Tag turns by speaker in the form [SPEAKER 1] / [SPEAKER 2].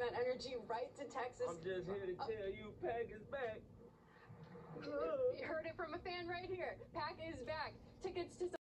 [SPEAKER 1] that energy right to Texas.
[SPEAKER 2] I'm just here to tell you, Pack is back.
[SPEAKER 1] You heard it from a fan right here. Pack is back. Tickets to